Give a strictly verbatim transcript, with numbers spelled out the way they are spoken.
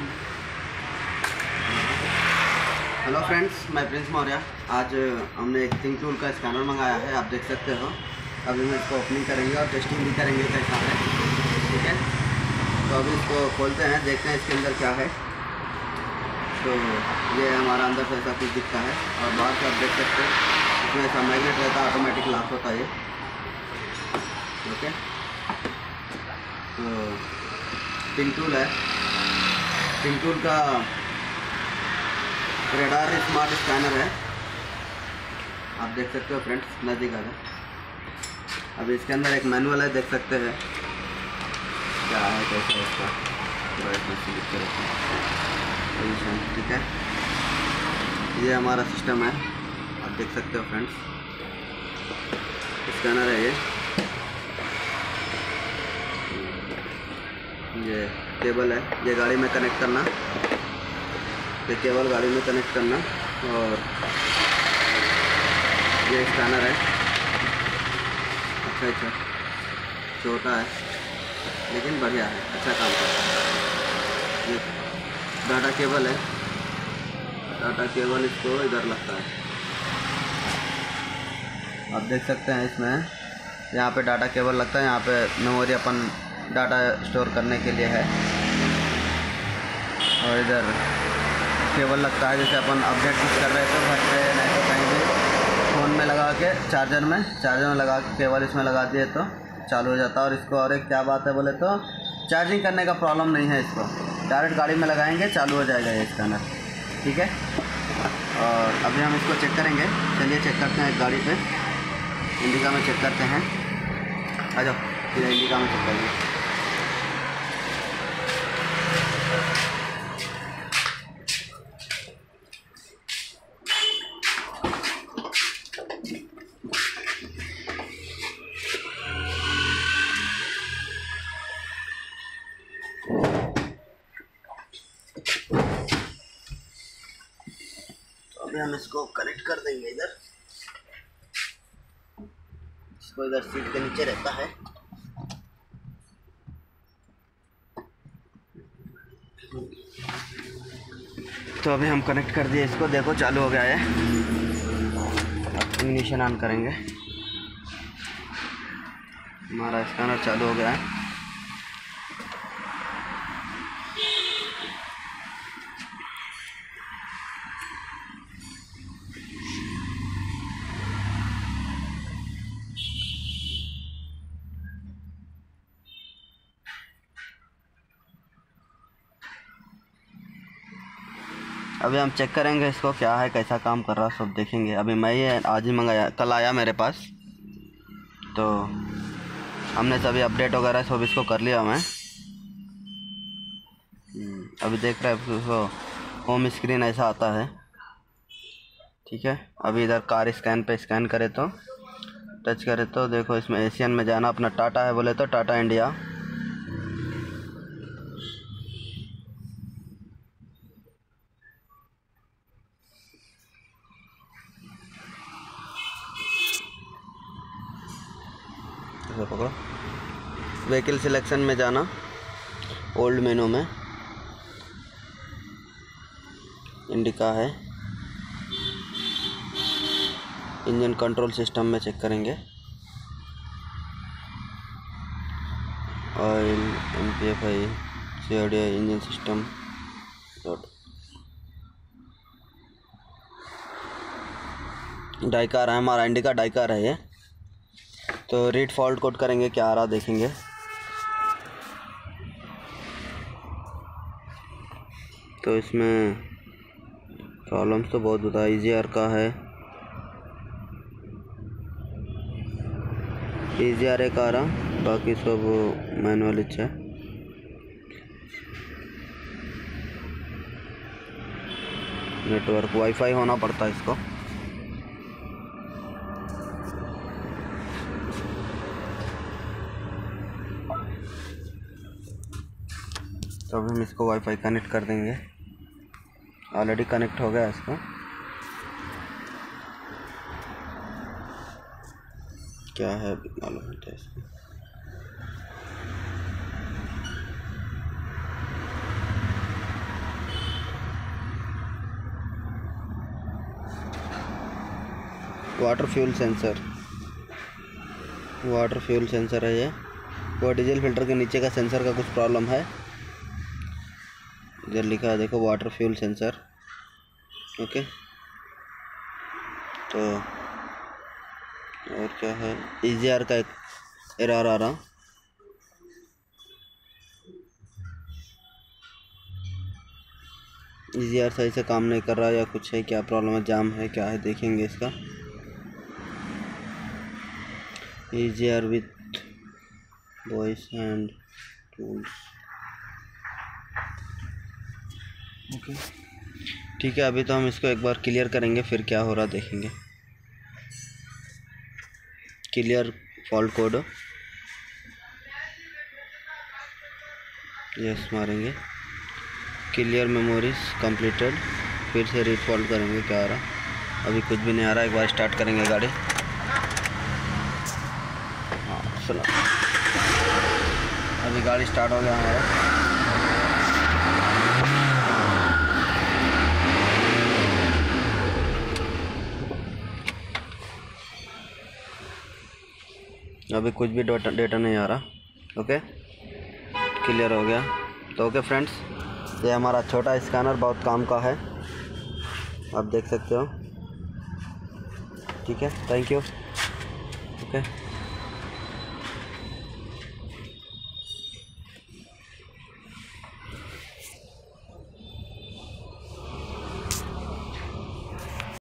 Hello friends, मैं प्रिंस मौर्य। आज हमने एक थिंक टूल का स्कैनर मंगाया है, आप देख सकते हो। अभी मैं इसको ओपनिंग करेंगे और टेस्टिंग भी करेंगे कैसा है, ठीक है। तो अभी इसको खोलते हैं, देखते हैं इसके अंदर क्या है। तो ये हमारा अंदर से ऐसा कुछ दिखता है और बाहर से आप देख सकते हैं इसमें ऐसा मैग्नेट रहता है, ऑटोमेटिक लॉक होता है ये, ओके। तो थिंक टूल है, थिंक टूल का रेडार स्मार्ट स्कैनर है, आप देख सकते हो फ्रेंड्स, नज़दीक आ जाए। अभी इसके अंदर एक मैनुअल है, देख सकते हैं क्या है, कैसा है इसका पोजीशन, ठीक है। ये हमारा सिस्टम है, आप देख सकते हो फ्रेंड्स, स्कैनर है ये। ये केबल है, ये गाड़ी में कनेक्ट करना, ये केबल गाड़ी में कनेक्ट करना, और ये स्कैनर है। अच्छा अच्छा छोटा है लेकिन बढ़िया है, अच्छा काम करता है। ये डाटा केबल है, डाटा केबल इसको इधर लगता है, आप देख सकते हैं। इसमें यहाँ पे डाटा केबल लगता है, यहाँ पे मेमोरी अपन डाटा स्टोर करने के लिए है, और इधर केबल लगता है, जैसे अपन अपडेट कुछ कर रहे थे घर पे, नहीं तो कहीं भी फ़ोन में लगा के चार्जर में चार्जर में लगा के केबल इसमें लगा दिए तो चालू हो जाता है। और इसको और एक क्या बात है बोले तो चार्जिंग करने का प्रॉब्लम नहीं है, इसको डायरेक्ट गाड़ी में लगाएंगे चालू हो जाएगा ये स्कैनर, ठीक है। और अभी हम इसको चेक करेंगे, चलिए चेक करते हैं। गाड़ी पे इंडिका में चेक करते हैं, आ जाओ फिर इंडिका में चेक करेंगे। अभी हम इसको कनेक्ट कर देंगे इधर, इसको इधर सीट के नीचे रहता है। तो अभी हम कनेक्ट कर दिए इसको, देखो चालू हो गया है। अब इग्निशन ऑन करेंगे, हमारा स्कैनर चालू हो गया है। अभी हम चेक करेंगे इसको क्या है, कैसा काम कर रहा है, सब देखेंगे। अभी मैं ये आज ही मंगाया, कल आया मेरे पास, तो हमने सभी अपडेट वगैरह सब इसको कर लिया मैं। अभी देख रहे हैं उसको होम स्क्रीन ऐसा आता है, ठीक है। अभी इधर कार स्कैन पे स्कैन करे तो टच करे तो देखो इसमें एशियन में जाना, अपना टाटा है बोले तो टाटा इंडिया, पकड़ो। व्हीकल सिलेक्शन में जाना, ओल्ड मेनू में इंडिका है। इंजन कंट्रोल सिस्टम में चेक करेंगे, oil, M P F I, C O D I, engine system dot. Dicor है हमारा, इंडिका डाइकार है ये। तो रीड फॉल्ट कोड करेंगे, क्या आ रहा देखेंगे। तो इसमें प्रॉब्लम्स तो बहुत होता है, ईजी आर का है, ईजी आर एक आ रहा, बाकी सब मैनुअल इच्छा है। नेटवर्क वाईफाई होना पड़ता है इसको। तो अब हम इसको वाईफाई कनेक्ट कर देंगे, ऑलरेडी कनेक्ट हो गया इसको। क्या है मालूम होता है इसको। Water fuel sensor, water fuel sensor है ये। वो डीजल फिल्टर के नीचे का सेंसर का कुछ प्रॉब्लम है। इधर लिखा है देखो वाटर फ्यूल सेंसर। ओके, तो और क्या है, ई जी आर का एक एरर आ रहा। ई जी आर सही से काम नहीं कर रहा या कुछ है, क्या प्रॉब्लम है, जाम है, क्या है, देखेंगे इसका। E G R with voice and tools. Okay ठीक है, अभी तो हम इसको एक बार क्लियर करेंगे, फिर क्या हो रहा देखेंगे। क्लियर फॉल्ट कोड, यस मारेंगे। क्लियर मेमोरीज कंप्लीटेड, फिर से रीफॉल्ट करेंगे क्या आ रहा। अभी कुछ भी नहीं आ रहा, एक बार स्टार्ट करेंगे गाड़ी। हाँ सुनो, अभी गाड़ी स्टार्ट हो गया हमारा। अभी कुछ भी डेटा डेटा नहीं आ रहा। ओके, क्लियर हो गया। तो ओके फ्रेंड्स, ये हमारा छोटा स्कैनर बहुत काम का है, आप देख सकते हो। ठीक है, थैंक यू। ओके।